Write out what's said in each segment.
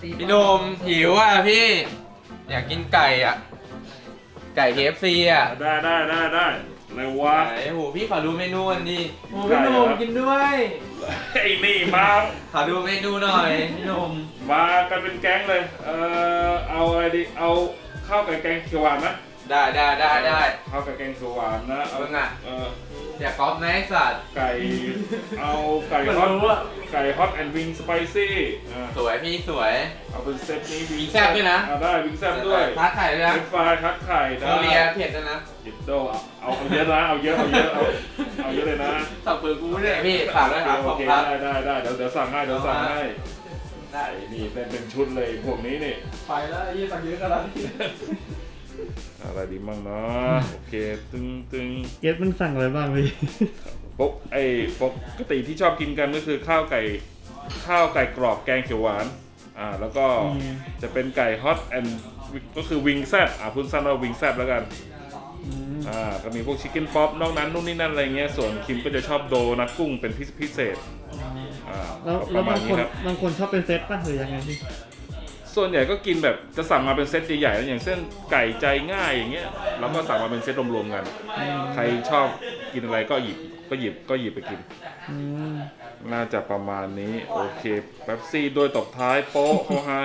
พี่หนุ่มหิวอ่ะพี่อยากกินไก่อ่ะไก่ KFC อ่ะได้อะไรวะไอ้โหพี่ขอดูเมนูอันนี้โอ้พี่หนุ่มกินด้วยไอ้นี่มาขอดูเมนูหน่อยพี่หนุ่มมากันเป็นแก๊งเลยเอาอะไรดีเอาข้าวไก่แกงเขียวหวานนะได้ข้าวไก่แกงเขียวหวานนะเอาอ่ะอยากก๊อปไหมสัตว์ไก่เอาไก่ฮอตแอนด์วิงสไปซี่สวยพี่สวยเอาเป็นเซตนี้วิงแซ่บด้วยนะได้วิงแซ่บด้วยทัดไข่ด้วยนะเป็นไฟทัดไข่ได้เรียเผ็ดด้วยนะหยิบโต้เอาเยอะนะเอาเยอะเลยนะสับเปลือกกูเนี่ยพี่ฝากด้วยครับโอเคได้เดี๋ยวสั่งให้ได้นี่เป็นชุดเลยพวกนี้นี่ไปแล้วยี่สั่งเยอะกันแล้วพี่อะไรดีมั่งเนาะโอเคตึงเกสมันสั่งอะไรบ้างพี่ปกติที่ชอบกินกันก็คือข้าวไก่กรอบแกงเขียวหวานแล้วก็จะเป็นไก่ฮอตแอนด์ก็คือวิงแซบพูดสั้นว่าวิงแซบแล้วกันก็มีพวกชิคเก้นป๊อปนอกนั้นนู่นนี่นั่นอะไรเงี้ยส่วนคิมก็จะชอบโดนัทกุ้งเป็นพิเศษแล้วบางคนชอบเป็นเซตป่ะหรือยังไงพี่ส่วนใหญ่ก็กินแบบจะสั่งมาเป็นเซตใหญ่ๆอย่างเช่นไก่ใจง่ายอย่างเงี้ยเราก็สั่งมาเป็นเซตรวมๆกันใครชอบกินอะไรก็หยิบไปกินน่าจะประมาณนี้โอเคเป๊ปซี่ด้วยตบท้ายโป๊ะเขาให้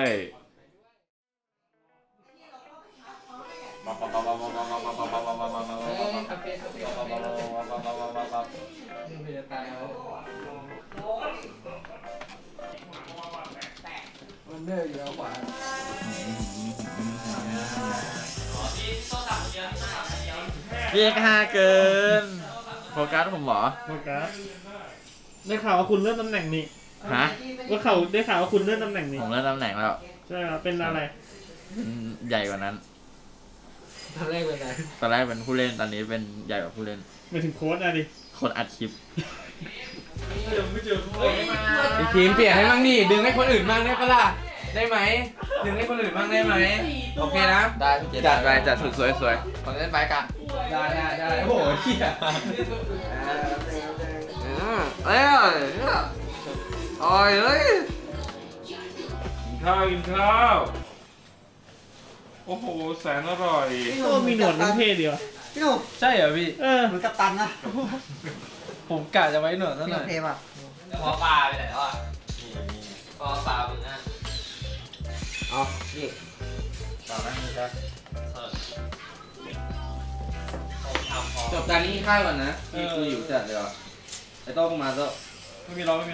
มันเนื้ออยู่แล้วกว่าเรียก5เกินโฟกัสผมหรอโฟกัสได้ข่าวว่าคุณเลื่อนตำแหน่งนี่ฮะได้ข่าวว่าคุณเลื่อนตำแหน่งนี่ผมเลื่อนตำแหน่งแล้วใช่ครับเป็นอะไรใหญ่กว่านั้นตอนแรกเป็นผู้เล่นตอนนี้เป็นใหญ่กว่าผู้เล่นไม่ถึงโค้ชอะดิโค้ชอัดคลิปไม่เจอพี่ทีมเปลี่ยนให้มั่งดิดึงให้คนอื่นมั่งได้ปะล่ะได้ไหมดึงให้คนอื่นมั่งได้ไหมโอเคนะได้จัดไปจัดสวยคนเล่นไปกันได้โอ้โหเหี้ยเอ้ยกินข้าวโอ้โหแสนอร่อยก็มีหนวดมันเท่ดีวะพี่หนุ่มใช่เหรอพี่เหมือนกัปตันนะผมกะจะไว้หนวดนั่นหน่อยเท่ป่ะพอปลาไปไหนแล้วอ่ะพอปลามึงนะอ๋อนี่ต่อไหมมึงจะจบการนี้ค่ายก่อนนะคืออยู่จัดเลยอ่ะไอ้โต้งมาโต้ไม่มีล็อก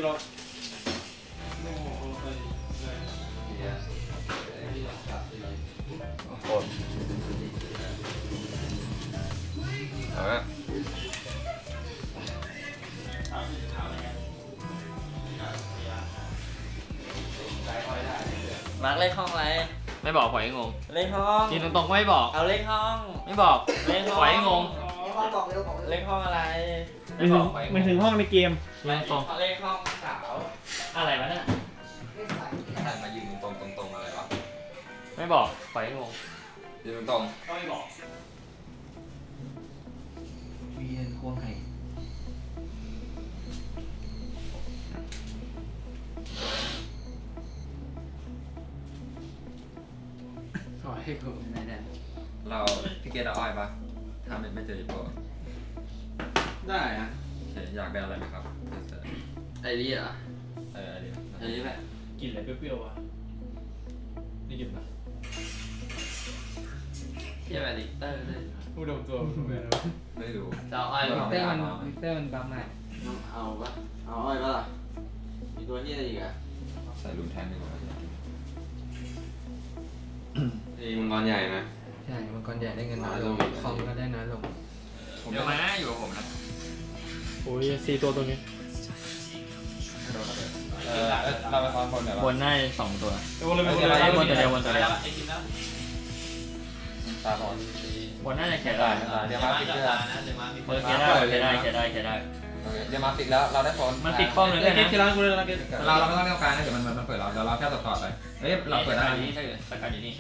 มาร์กเลขห้องอะไรไม่บอกปล่อยให้งงเลขห้องกินตรงๆไม่บอกเอาเลขห้องไม่บอกเลขปล่อยให้งงเลขห้องอะไรไม่ถึงห้องในเกมไม่ตรงเลขห้องสาวอะไรวะเนี่ยใครมายืนตรงอะไรวะไม่บอกปล่อยให้งงยืนตรงก็ไม่บอกเวียนควงไห้ขอให้กูไม่ได้เราพี่เกดเอาอ้อยปะถ้าไม่เจออีโปได้อะอยากได้อะไรไหมครับไอรีอ่ะไอรีแบบกินอะไรเปรี้ยวๆวะนี่กินปะเที่ยวแบบดิเตอร์เลยผู้ดมตัวไม่รู้จะเอาอ้อยเต้มันบางหน่อยเอาปะเอาอ้อยปะล่ะมีตัวที่อะไรอีกอะใส่รูนแทนดีกว่ามังกรใหญ่นะใช่มังกรใหญ่ได้เงินน้อยลงคอมก็ได้น้อยลงเดี๋ยวมาอยู่กับผมนะโอ้ย4 ตัวตรงนี้เราไปซ้อนบนเดี๋ยวบนได้2 ตัวบนตัวเดียวตาบอลบนน่าจะแข่ได้เดี๋ยวมาฟิกได้เปิดแข่ได้เดี๋ยวมาฟิกแล้วเราได้ฟอนมันติดป้องเลยนะที่ร้านกูเลยเราไม่ต้องเล่นการนะเดี๋ยวมันเปิดเราเดี๋ยวเราแค่ต่อไปเฮ้ยเราเปิดได้นี่ใช่สกัดอยู่นี่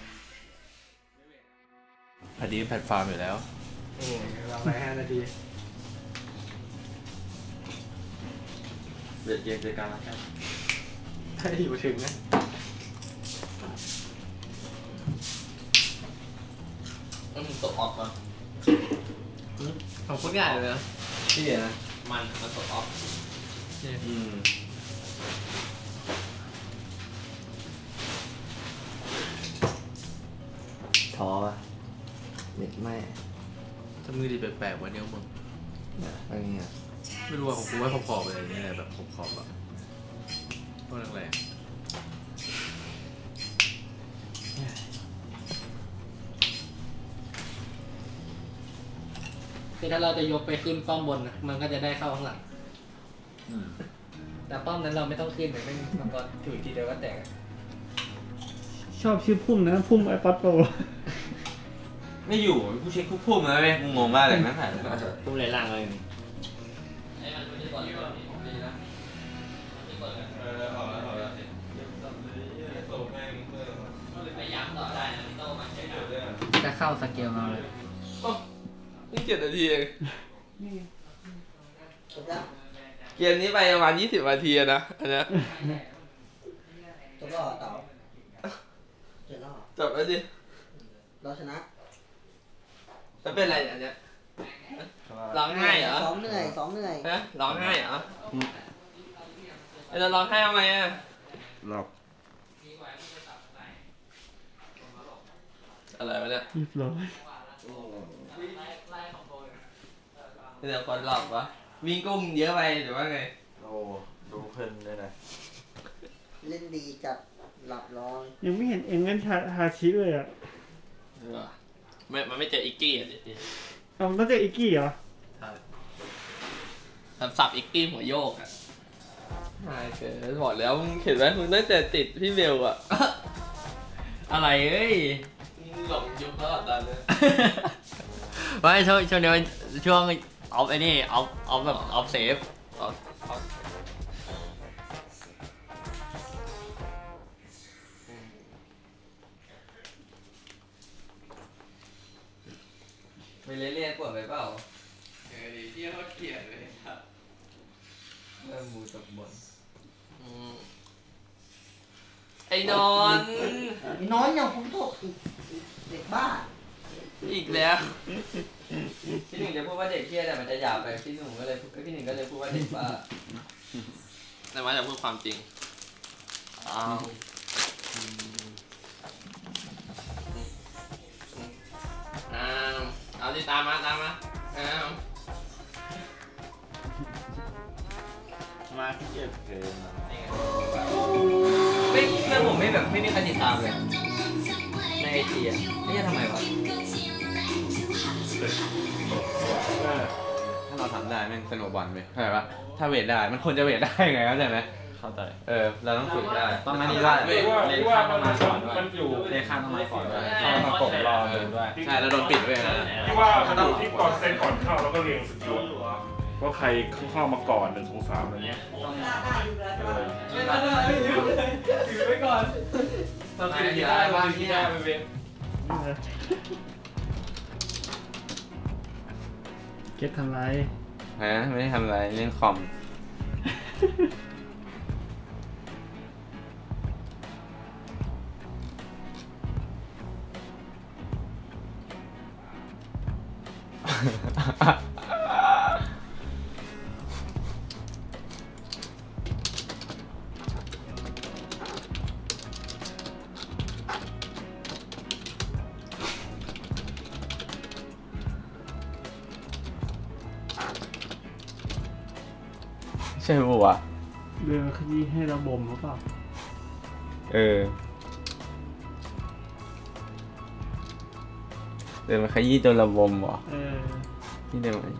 พอดีแพลตฟอร์มอยู่แล้วเราไป5 นาทีเบียดเกมเจอกันแล้วกันถ้าอยู่ถึงนะตกออกมาของพวกใหญ่เลยนะที่เดียวนะมันตกออกท้อป่ะเด็กแม่ถ้ามือดีแปลกๆวันนี้มึงอะไรเงี้ยไม่รู้ว่าของกูว่าขอบๆอะไรอย่างเงี้ยแบบขอบๆแบบพวกแรงคือถ้าเราจะยกไปขึ้นป้อมบนนะมันก็จะได้เข้าข้างหลังแต่ป้อมนั้นเราไม่ต้องขึ้นเลยไม่มังกรถือทีเดียวก็แตกชอบชื่อพุ่มนะพุ่มไอป๊อตโปไม่อยู่กูเช็คทุกพุ่มแล้วเว้ยงงมากเลยนะพุ่มเลยล่างเลยจะเข้าสเกลเราเลยนี่7 นาทีเองเกมนี้ไปประมาณ20 นาทีนะอันนี้จบแล้วเต่าจบแล้วดิเราชนะแล้วเป็นไรอันเนี้ยร้องไห้เหรอซ้อมเหนื่อยฮะร้องไห้เหรอจะร้องไห้ทำไมอ่ะหลอกอะไรวะเนี่ยเรียบร้อยเดี๋ยวคนหลอกวะวิ่งกุ้งเยอะไปหรือว่าไงโอ้ดูเพลินเลยนะเล่นดีจัดหลับร้อยยังไม่เห็นเองเล่นฮาชิเลยอ่ะมันไม่เจออิกกี้อ่ะดิเอาต้องเจออิกกี้เหรอใช่สับอิกกี้หัวโยกอ่ะใช่เกิดบอกแล้วมึงเห็นไหมมึงตั้งแต่ติดพี่เบลอ่ะอะไรเอ้ยหลงยุคตลอดเลยไม่ช่วงนี้ช่วงออฟไอ้นี่ออฟแบบออฟเซฟไม่เล่นๆปวดไปเปล่าดีที่เขาเขียนเลยครับเริ่มมูตกบนไอ้นอนอย่างผมโทษเด็กบ้าอีกแล้วพี่หนึ่งจะพูดว่าเด็กเที่ยแต่มันจะหยาบไปพี่หนึ่งก็เลยพูดว่าเด็กบ้าแต่ว่าจะพูดความจริงเอาที่ตามมามาที่เก็บเพลงไม่เพื่อนผมไม่มีใครติดตามเลยในไอจีอ่ะนี่ทำไมวะถ้าเราทำได้แม่งสนุกบอลไหมเข้าใจปะถ้าเวทได้มันควรจะเวทได้ไงเข้าใจไหมเข้าใจเราต้องฝึกได้ต้องไม่ดีว่าเรียนข้ามมาก่อนมันอยู่เรียนข้ามมาก่อนด้วยมาปกรอเลยด้วยใช่แล้วโดนปิดด้วยนะที่ว่ามันอยู่ที่ก่อนเซนก่อนเข้าแล้วก็เรียงสกิลว่าใครเข้ามาก่อน1 2 3อะไรเงี้ยถือไว้ก่อนต้องถือได้บ้างที่ได้ไปเว้นเก็ตทำไรฮะไม่ได้ทำอะไรเล่นคอมใช่ปะวะเรือขยี้ให้เราบ่มหรือเปล่าเดินมาขยี้ตัวระบมเหรอที่เดินมา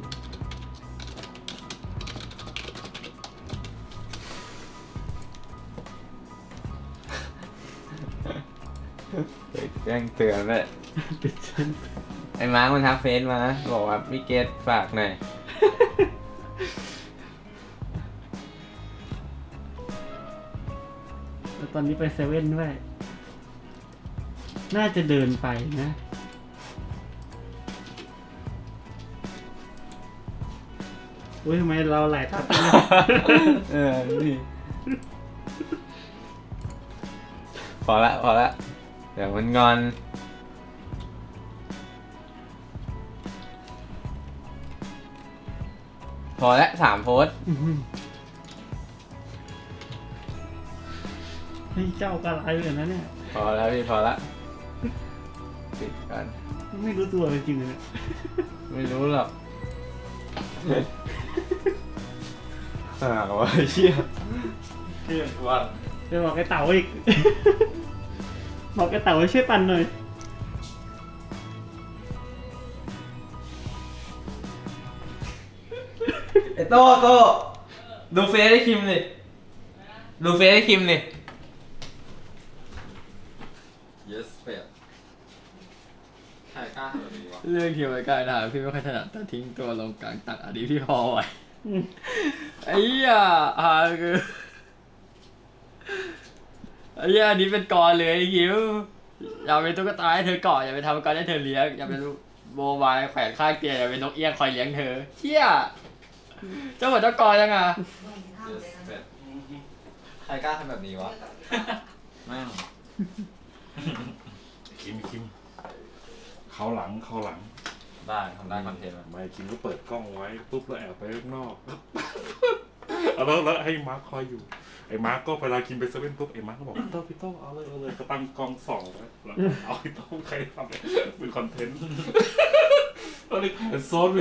แจ้งเตือนเลยไอ้มาร์คมันทักเฟซมาบอกว่าพี่เกตฝากหน่อยตอนนี้ไปเซเว่นด้วยน่าจะเดินไปนะอุ้ยทำไมเราหลายทับกันเลยนี่พอละเดี๋ยวมันงอนพอละ3 โพสต์เฮ้ยเจ้ากระไรเลยนะเนี่ยพอแล้วพี่พอละปิดกันไม่รู้ตัวจริงๆเลยเนี่ยไม่รู้หรอกว่าเชี่ยว่าเดี๋ยวบอกไอ้เต่าอีก บอกไอ้เต่าให้ช่วยปั่นหน่อยไอ้โต้ดูเฟซให้คิมดิดูเฟซให้คิมดิ yes เปลี่ยนใครกล้าแบบนี้วะเรื่องเกี่ยวกับการถ่ายพี่ไม่ค่อยถนัดแต่ทิ้งตัวลงกลางตักอันนี้พี่พอไหวไอ้เหี้ยคือไอ้เหี้ยอันนี้เป็นกรเลยไอ้คิวอย่าเป็นตุ๊กตาให้เธอเกาะอย่าไปทำกรให้เธอเลี้ยงอย่าเป็นโมบายแขวนข้างเตียงอย่าเป็นนกเอี้ยงคอยเลี้ยงเธอเหี้ยเจ้าหมดเจ้ากรยังอ่ะใครกล้าทำแบบนี้วะแม่งคิมเขาหลังได้ทำได้คอนเทนต์ไม่คิมก็เปิดกล้องไว้ปุ๊บแล้วแอบไปข้างนอก แล้วให้มาร์คคอยอยู่ไอ้มาร์คก็เวลาคิมไปเซเว่นปุ๊บไอ้มาร์คก็บอกพี่โต้เอาเลยก็ตั้งกล้องส่องไว้แล้วเอาพี่โต้ใครทำเป็นคอนเทนต์ก็เลยเป็นโซนแหวน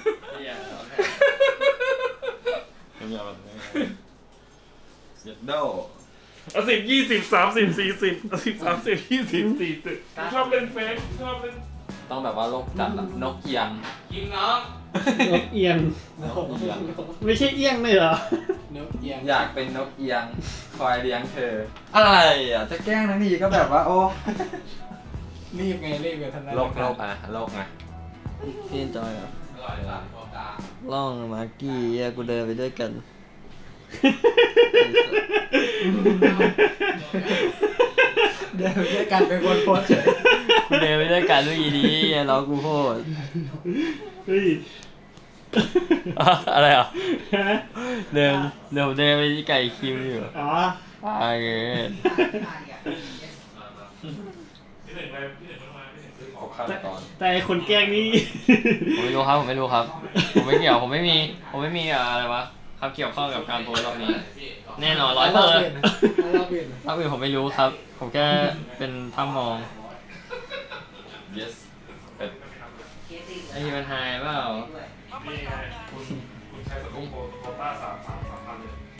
เป็นยังแบบนี้เย็ดโด 10 20 30 40 10 30 20 40ชอบเล่นเฟซชอบเล่นต้องแบบว่าโลกจัดอะนกเอียงคิมน้องนกเอียงนกเอียงไม่ใช่เอียงเลยเหรอนกเอียงอยากเป็นนกเอียง คอยเลี้ยงเธอ อะไรอ่ะ จะแกล้งทั้งทีก็แบบว่าโอ้รีบไงทำได้โลกอ่ะโลกไงพี่จอยอ่ะอร่อยละโฟกาล่องมากี้กูเดินไปด้วยกันเดินด้วยกันเป็นคนโพสกูเดินไปด้วยกันเมื่อกี้นี้เรากูโคตรเฮ้ยอะไรอ่ะเดินไปที่ไก่คิมอยู่อ๋อโอเคครบขั้นตอนแต่ไอ้คนแกล้งนี่ผมไม่รู้ครับผมไม่เกี่ยวผมไม่มีอะไรวะครับเกี่ยวข้องกับการโพสต์รอบนี้แน่นอน100%รอบอื่นผมไม่รู้ครับ ผมแค่เป็นถ้ามอง yes ไอ้ที่มันหายเปล่านี่ไงคุณใช้สกุลโควต้า3,000เลย